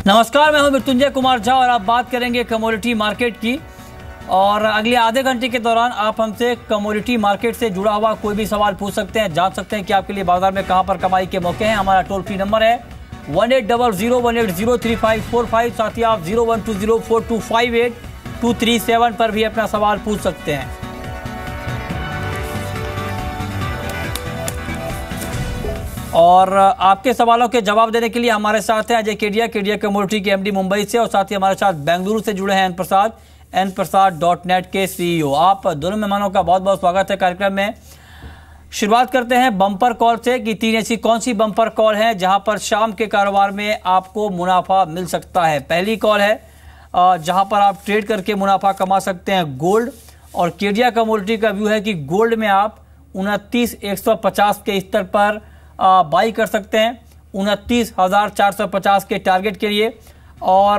नमस्कार, मैं हूं मृत्युंजय कुमार झा और आप बात करेंगे कमोडिटी मार्केट की। और अगले आधे घंटे के दौरान आप हमसे कमोडिटी मार्केट से जुड़ा हुआ कोई भी सवाल पूछ सकते हैं, जान सकते हैं कि आपके लिए बाजार में कहां पर कमाई के मौके हैं। हमारा टोल फ्री नंबर है 180018035545। साथ ही आप 012042582237 पर भी अपना सवाल पूछ सकते हैं। और आपके सवालों के जवाब देने के लिए हमारे साथ हैं अजय केडिया कमोडिटी के एमडी मुंबई से, और साथ ही हमारे साथ बेंगलुरु से जुड़े हैं nprasad.net के सीईओ। आप दोनों मेहमानों का बहुत बहुत स्वागत है कार्यक्रम में। शुरुआत करते हैं बम्पर कॉल से कि 3 ऐसी कौन सी बम्पर कॉल है जहां पर शाम के कारोबार में आपको मुनाफा मिल सकता है। पहली कॉल है जहां पर आप ट्रेड करके मुनाफा कमा सकते हैं गोल्ड, और केडिया कमोडिटी का व्यू है कि गोल्ड में आप 29,150 के स्तर पर बाई कर सकते हैं 29,450 के टारगेट के लिए, और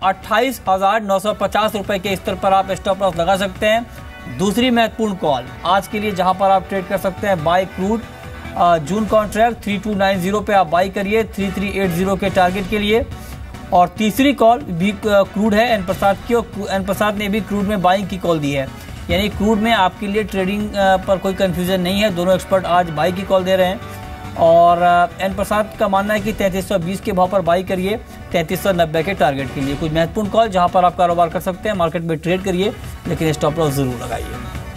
28,950 रुपए के स्तर पर आप स्टॉप लॉस लगा सकते हैं। दूसरी महत्वपूर्ण कॉल आज के लिए जहां पर आप ट्रेड कर सकते हैं बाय क्रूड जून कॉन्ट्रैक्ट 3290 पे आप बाई करिए 3380 के टारगेट के लिए। और तीसरी कॉल भी क्रूड है एनप्रसाद की, और एनप्रसाद ने भी क्रूड में बाइंग की कॉल दी है, यानी क्रूड में आपके लिए ट्रेडिंग पर कोई कंफ्यूजन नहीं है। दोनों एक्सपर्ट आज बाई की कॉल दे रहे हैं, और एनप्रसाद का मानना है कि 3320 के भाव पर बाई करिए 3390 के टारगेट के लिए। कुछ महत्वपूर्ण कॉल जहां पर आप कारोबार कर सकते हैं, मार्केट में ट्रेड करिए लेकिन स्टॉप लॉस जरूर लगाइए।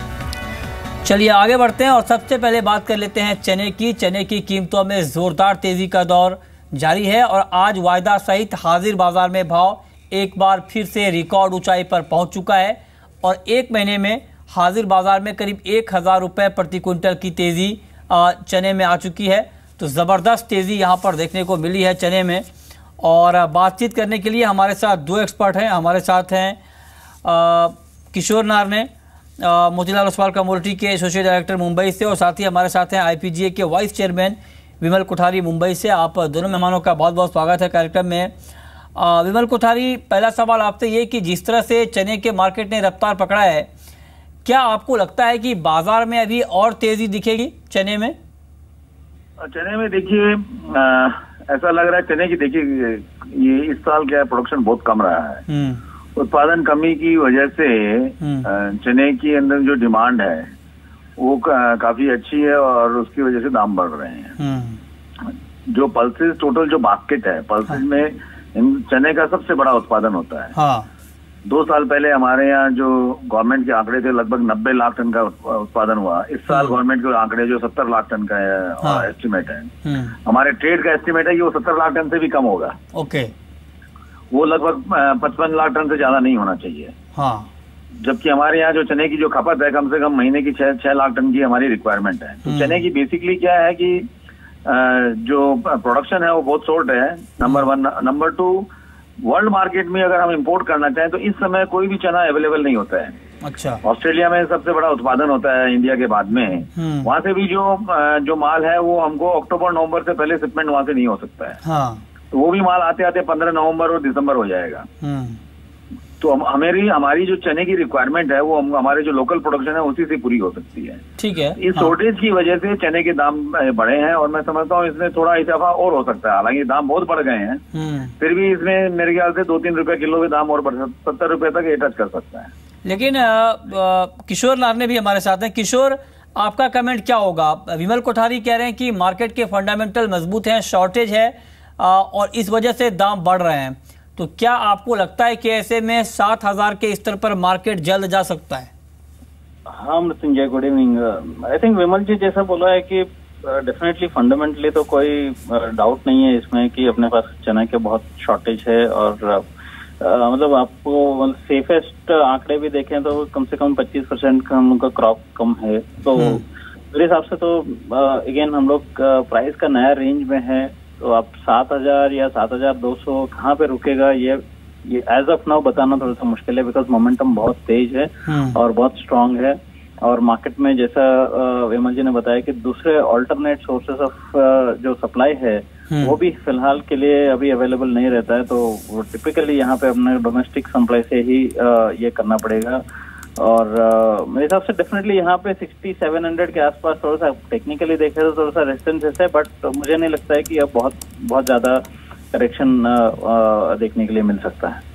चलिए आगे बढ़ते हैं और सबसे पहले बात कर लेते हैं चने की। चने की कीमतों में जोरदार तेजी का दौर जारी है, और आज वायदा सहित हाजिर बाजार में भाव एक बार फिर से रिकॉर्ड ऊंचाई पर पहुंच चुका है, और एक महीने में हाजिर बाजार में करीब 1000 रुपये प्रति क्विंटल की तेजी चने में आ चुकी है। तो ज़बरदस्त तेज़ी यहाँ पर देखने को मिली है चने में। और बातचीत करने के लिए हमारे साथ दो एक्सपर्ट हैं। हमारे साथ हैं किशोर नारने, मोतीलाल ओसवाल कमोडिटी के एसोसिएट डायरेक्टर मुंबई से, और साथ ही हमारे साथ हैं IPGA के वाइस चेयरमैन विमल कोठारी मुंबई से। आप दोनों मेहमानों का बहुत बहुत स्वागत है कार्यक्रम में। विमल कोठारी, पहला सवाल आपसे ये कि जिस तरह से चने के मार्केट ने रफ्तार पकड़ा है, क्या आपको लगता है कि बाजार में अभी और तेजी दिखेगी चने में? चने में देखिए ऐसा लग रहा है चने की, देखिए ये इस साल क्या है, प्रोडक्शन बहुत कम रहा है। उत्पादन कमी की वजह से चने की अंदर जो डिमांड है वो काफी अच्छी है, और उसकी वजह से दाम बढ़ रहे हैं। जो पल्सेस, टोटल जो बास्केट है पल्सेस में चने का सबसे बड़ा उत्पादन होता है। हाँ। 2 साल पहले हमारे यहाँ जो गवर्नमेंट के आंकड़े थे लगभग 90 लाख टन का उत्पादन हुआ। इस साल गवर्नमेंट के आंकड़े जो 70 लाख टन का है एस्टिमेट है। हमारे ट्रेड का एस्टिमेट है कि वो 70 लाख टन से भी कम होगा। ओके। वो लगभग 55 लाख टन से ज्यादा नहीं होना चाहिए। हाँ। जबकि हमारे यहाँ जो चने की जो खपत है कम से कम महीने की 6 लाख टन की हमारी रिक्वायरमेंट है। तो चने की बेसिकली क्या है कि जो प्रोडक्शन है वो बहुत शॉर्ट है, नंबर 1। नंबर 2, वर्ल्ड मार्केट में अगर हम इंपोर्ट करना चाहें तो इस समय कोई भी चना अवेलेबल नहीं होता है। अच्छा। ऑस्ट्रेलिया में सबसे बड़ा उत्पादन होता है इंडिया के बाद में। वहां से भी जो माल है वो हमको अक्टूबर नवंबर से पहले शिपमेंट वहां से नहीं हो सकता है। हाँ। तो वो भी माल आते आते 15 नवंबर और दिसंबर हो जाएगा। तो हमारी जो चने की रिक्वायरमेंट है वो हमारे जो लोकल प्रोडक्शन है उसी से पूरी हो सकती है। ठीक है। इस शॉर्टेज की वजह से चने के दाम बढ़े हैं, और मैं समझता हूँ इसमें थोड़ा इजाफा और हो सकता है। हालांकि दाम बहुत बढ़ गए हैं, फिर भी इसमें मेरे ख्याल से 2-3 रुपए किलो के दाम और बढ़ 70 रुपए तक ये टच कर सकता है। लेकिन किशोर नारने भी हमारे साथ हैं। किशोर, आपका कमेंट क्या होगा? विमल कोठारी कह रहे हैं कि मार्केट के फंडामेंटल मजबूत हैं, शॉर्टेज है और इस वजह से दाम बढ़ रहे हैं, तो क्या आपको लगता है कि ऐसे में 7000 के स्तर पर मार्केट जल्द जा सकता है? हाँ Mrityunjay, good evening. I think Vimal ji जैसा बोला है कि डेफिनेटली फंडामेंटली तो कोई डाउट नहीं है इसमें कि अपने पास चना के बहुत शॉर्टेज है, और मतलब आपको सेफेस्ट आंकड़े भी देखें तो कम से कम 25% का हम लोग का क्रॉप कम है। तो मेरे हिसाब से तो अगेन हम लोग प्राइस का नया रेंज में है, तो आप 7000 या 7200 कहाँ पे रुकेगा ये एज ऑफ नाउ बताना थोड़ा सा मुश्किल है, बिकॉज मोमेंटम बहुत तेज है और बहुत स्ट्रांग है। और मार्केट में जैसा विमल जी ने बताया कि दूसरे ऑल्टरनेट सोर्सेस ऑफ जो सप्लाई है वो भी फिलहाल के लिए अभी अवेलेबल नहीं रहता है, तो टिपिकली यहाँ पे अपने डोमेस्टिक सप्लाई से ही ये करना पड़ेगा। और मेरे हिसाब से डेफिनेटली यहाँ पे 6700 के आसपास थोड़ा सा टेक्निकली देखे तो थोड़ा सा रेजिस्टेंस है, बट मुझे नहीं लगता है कि अब बहुत ज्यादा करेक्शन देखने के लिए मिल सकता है।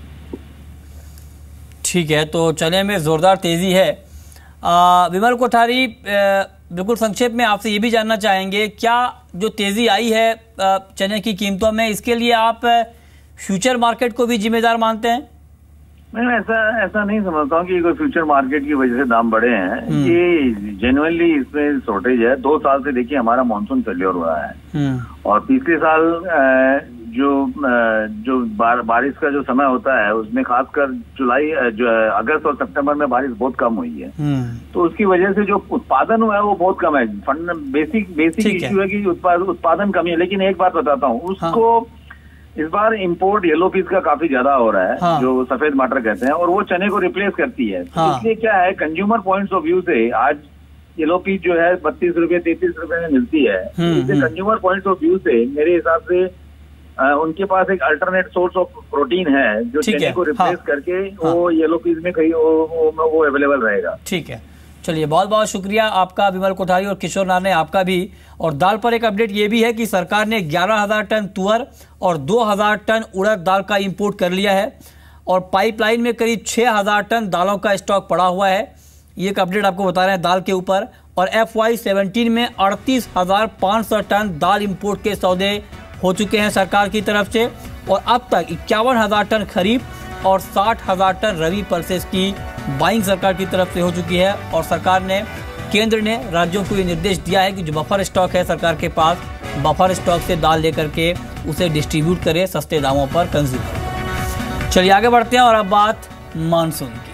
ठीक है, तो चने में जोरदार तेजी है। विमल कोठारी, बिल्कुल संक्षेप में आपसे ये भी जानना चाहेंगे, क्या जो तेजी आई है चने की कीमतों में, इसके लिए आप फ्यूचर मार्केट को भी जिम्मेदार मानते हैं? मैं ऐसा नहीं समझता हूँ कि कोई फ्यूचर मार्केट की वजह से दाम बढ़े हैं। ये जेन्युइनली इसमें शॉर्टेज है। 2 साल से देखिए हमारा मानसून फेल्योर हो रहा है, और पिछले साल जो बारिश का जो समय होता है उसमें खासकर जुलाई, अगस्त और सितंबर में बारिश बहुत कम हुई है, तो उसकी वजह से जो उत्पादन हुआ है वो बहुत कम है। बेसिक इश्यू है कि उत्पादन कमी है। लेकिन एक बात बताता हूँ, उसको इस बार इंपोर्ट येलो पीस का काफी ज्यादा हो रहा है, जो सफेद मटर कहते हैं, और वो चने को रिप्लेस करती है। इसलिए क्या है, कंज्यूमर पॉइंट्स ऑफ व्यू से आज येलो पीस जो है 32 रुपए 33 रुपए में मिलती है। कंज्यूमर पॉइंट्स ऑफ व्यू से मेरे हिसाब से उनके पास एक अल्टरनेट सोर्स ऑफ प्रोटीन है जो चने को रिप्लेस करके वो येलो पीस में कहीं वो अवेलेबल रहेगा। ठीक है, चलिए बहुत बहुत शुक्रिया आपका विमल कोठारी और किशोर नाने आपका भी। और दाल पर एक अपडेट ये भी है कि सरकार ने 11,000 टन तुअर और 2,000 टन उड़द दाल का इंपोर्ट कर लिया है, और पाइपलाइन में करीब 6,000 टन दालों का स्टॉक पड़ा हुआ है। ये एक अपडेट आपको बता रहे हैं दाल के ऊपर। और FY17 में 38,500 टन दाल इंपोर्ट के सौदे हो चुके हैं सरकार की तरफ से, और अब तक 51,000 टन खरीफ और 60,000 टन रबी पल्सेस की बाइंग सरकार की तरफ से हो चुकी है। और सरकार ने, केंद्र ने राज्यों को ये निर्देश दिया है कि जो बफर स्टॉक है सरकार के पास, बफर स्टॉक से दाल लेकर के उसे डिस्ट्रीब्यूट करे सस्ते दामों पर कंज्यूमर। चलिए आगे बढ़ते हैं और अब बात मानसून की।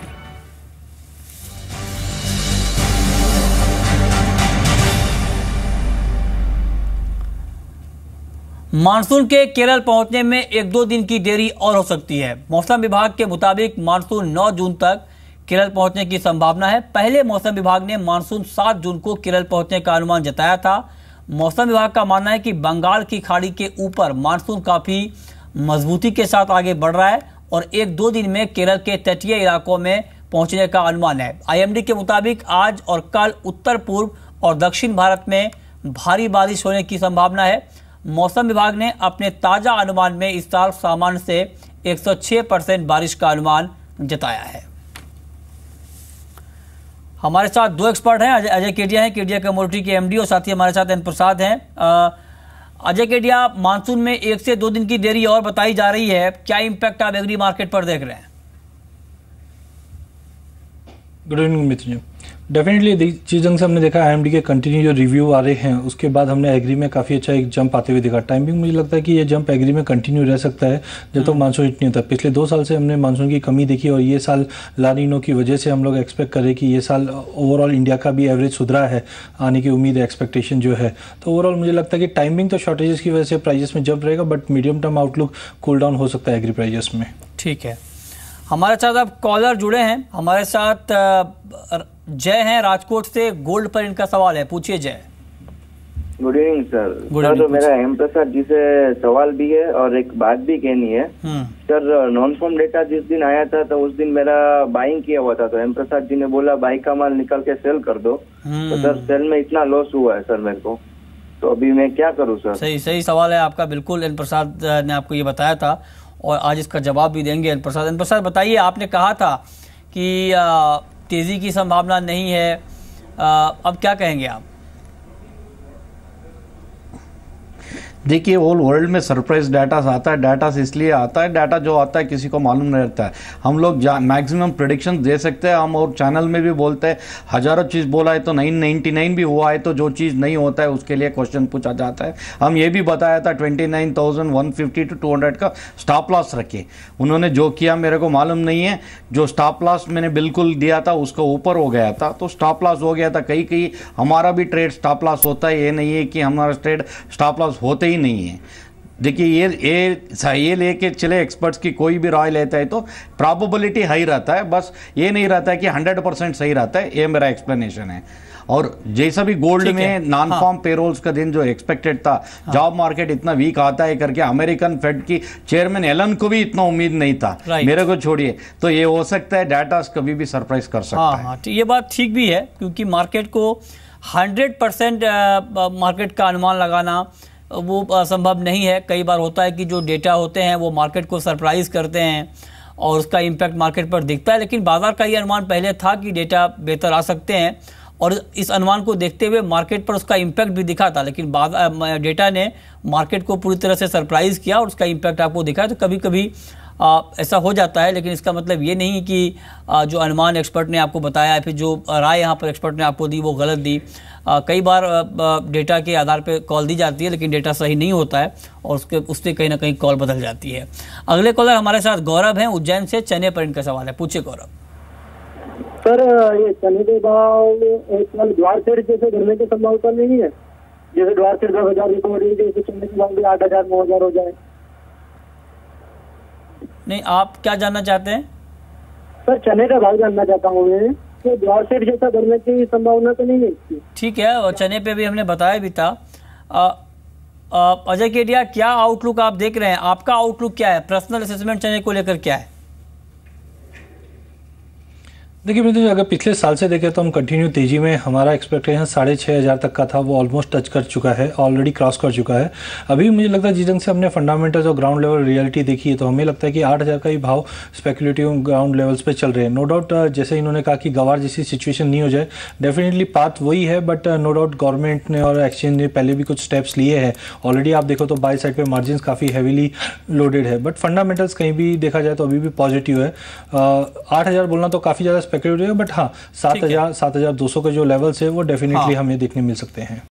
मानसून के केरल पहुंचने में 1-2 दिन की देरी और हो सकती है। मौसम विभाग के मुताबिक मानसून 9 जून तक केरल पहुंचने की संभावना है। पहले मौसम विभाग ने मानसून 7 जून को केरल पहुंचने का अनुमान जताया था। मौसम विभाग का मानना है कि बंगाल की खाड़ी के ऊपर मानसून काफी मजबूती के साथ आगे बढ़ रहा है और 1-2 दिन में केरल के तटीय इलाकों में पहुंचने का अनुमान है। IMD के मुताबिक आज और कल उत्तर पूर्व और दक्षिण भारत में भारी बारिश होने की संभावना है। मौसम विभाग ने अपने ताजा अनुमान में इस साल सामान्य से 106% बारिश का अनुमान जताया है। हमारे साथ 2 एक्सपर्ट हैं। अजय केडिया हैं, केडिया कमोडिटी के MD, और साथ ही हमारे साथ एन प्रसाद हैं। अजय केडिया, मानसून में 1 से 2 दिन की देरी और बताई जा रही है, क्या इंपैक्ट आप एग्री मार्केट पर देख रहे हैं? Good evening Mitra ji. Definitely चीज़ से हमने देखा IMD के कंटिन्यू जो रिव्यू आ रहे हैं उसके बाद हमने एग्री में काफ़ी अच्छा एक जंप आते हुए देखा। टाइमिंग मुझे लगता है कि ये जंप एग्री में कंटिन्यू रह सकता है जब तक मानसून हिट नहीं होता। पिछले 2 साल से हमने मानसून की कमी देखी और ये साल ला नीनो की वजह से हम लोग एक्सपेक्ट करें कि ये साल ओवरऑल इंडिया का भी एवरेज सुधरा है, आने की उम्मीद है, एक्सपेक्टेशन जो है। तो ओवरऑल मुझे लगता है कि टाइमिंग तो शॉर्टेजेस की वजह से प्राइजेस में जंप रहेगा, but medium term outlook cool down हो सकता है एग्री प्राइजेस में। ठीक है, हमारे साथ अब कॉलर जुड़े हैं। हमारे साथ जय हैं राजकोट से, गोल्ड पर इनका सवाल है, पूछिए जय। Good evening sir. तो मेरा एम प्रसाद जी से सवाल भी है और एक बात भी कहनी है सर। नॉन फॉर्म डेटा जिस दिन आया था तो उस दिन मेरा बाइंग किया हुआ था, तो एम प्रसाद जी ने बोला बाई का माल निकल के सेल कर दो, तो सर सेल में इतना लॉस हुआ है सर मेरे को, तो अभी मैं क्या करूँ सर? सही सवाल है आपका, बिल्कुल एन प्रसाद ने आपको ये बताया था और आज इसका जवाब भी देंगे एन प्रसाद। एन प्रसाद बताइए, आपने कहा था कि तेजी की संभावना नहीं है, अब क्या कहेंगे आप? देखिए, ऑल वर्ल्ड में सरप्राइज डाटा आता है। डाटा इसलिए आता है, डाटा जो आता है किसी को मालूम नहीं रहता है। हम लोग मैक्सिमम प्रेडिक्शन दे सकते हैं, हम और चैनल में भी बोलते हैं, हजारों चीज़ बोला है तो 999 भी हुआ है, तो जो चीज़ नहीं होता है उसके लिए क्वेश्चन पूछा जाता है। हम ये भी बताया था 29,150 to 200 का स्टॉप लॉस रखे। उन्होंने जो किया मेरे को मालूम नहीं है, जो स्टॉप लॉस मैंने बिल्कुल दिया था उसका ऊपर हो गया था, तो स्टॉप लॉस हो गया था। कहीं हमारा भी ट्रेड स्टॉप लॉस होता है, ये नहीं है कि हमारा ट्रेड स्टॉप लॉस होते ही नहीं है। देखिए, ये लेके चले एक्सपर्ट्स की कोई भी राय लेता है तो प्रोबेबिलिटी हाई रहता है, बस ये नहीं रहता है कि 100% सही रहता है। ये मेरा एक्सप्लेनेशन है। और जैसा भी गोल्ड में नॉन फॉर्म पेरोल्स का दिन जो एक्सपेक्टेड था, जॉब मार्केट इतना वीक आता है करके अमेरिकन फेड की चेयरमैन एलन को भी इतना उम्मीद नहीं था, मेरे को छोड़िए, तो ये हो सकता है डाटा कभी भी सरप्राइज कर सकता है। तो ये बात ठीक भी है, क्योंकि मार्केट को 100% मार्केट का अनुमान लगाना वो संभव नहीं है। कई बार होता है कि जो डेटा होते हैं वो मार्केट को सरप्राइज करते हैं और उसका इम्पैक्ट मार्केट पर दिखता है, लेकिन बाजार का ये अनुमान पहले था कि डेटा बेहतर आ सकते हैं और इस अनुमान को देखते हुए मार्केट पर उसका इम्पैक्ट भी दिखा था, लेकिन डेटा ने मार्केट को पूरी तरह से सरप्राइज किया और उसका इम्पैक्ट आपको दिखा। तो कभी कभी ऐसा हो जाता है, लेकिन इसका मतलब ये नहीं कि जो अनुमान एक्सपर्ट ने आपको बताया है, फिर जो राय यहाँ पर एक्सपर्ट ने आपको दी वो गलत दी। कई बार डेटा के आधार पर कॉल दी जाती है, लेकिन डेटा सही नहीं होता है और उससे कहीं ना कहीं कॉल बदल जाती है। अगले कॉलर हमारे साथ गौरव हैं उज्जैन से। चने पर इनका सवाल है, पूछिए गौरव। सर ये चने के भाव एक द्वार सेठ जैसे बढ़ने की संभावना नहीं है? जैसे द्वार सेठ 10,000 रिकॉर्ड हुई, जैसे चने के भाव भी 8,000 9,000 हो जाए। नहीं, आप क्या जानना चाहते हैं? सर चने का भाव जानना चाहता हूँ मैं, तो द्वार सेठ जैसा बढ़ने की संभावना तो नहीं है इसकी? ठीक है, और चने पे भी हमने बताया भी था। अजय केडिया, क्या आउटलुक आप देख रहे हैं? आपका आउटलुक क्या है? पर्सनल असेसमेंट चने को लेकर क्या है? देखिए मित्र, अगर पिछले साल से देखें तो हम कंटिन्यू तेजी में, हमारा एक्सपेक्टेशन 6,500 तक का था, वो ऑलमोस्ट टच कर चुका है, ऑलरेडी क्रॉस कर चुका है। अभी मुझे लगता है जिस ढंग से हमने फंडामेंटल्स और ग्राउंड लेवल रियलिटी देखी है, तो हमें लगता है कि 8,000 का ही भाव स्पेकुलेटिव ग्राउंड लेवल्स पे चल रहे हैं। नो डाउट जैसे इन्होंने कहा कि गवार जैसी सिचुएशन नहीं हो जाए, डेफिनेटली पाथ वही है, बट नो डाउट गवर्नमेंट ने और एक्सचेंज ने पहले भी कुछ स्टेप्स लिए हैं ऑलरेडी। आप देखो तो बाय साइड पे मार्जिन काफ़ी हैवीली लोडेड है, बट फंडामेंटल्स कहीं भी देखा जाए तो अभी भी पॉजिटिव है। 8,000 बोलना तो काफ़ी ज़्यादा स्पेकुलेटिव है, बट हाँ 7,200 के जो लेवल्स है वो डेफिनेटली हमें देखने मिल सकते हैं।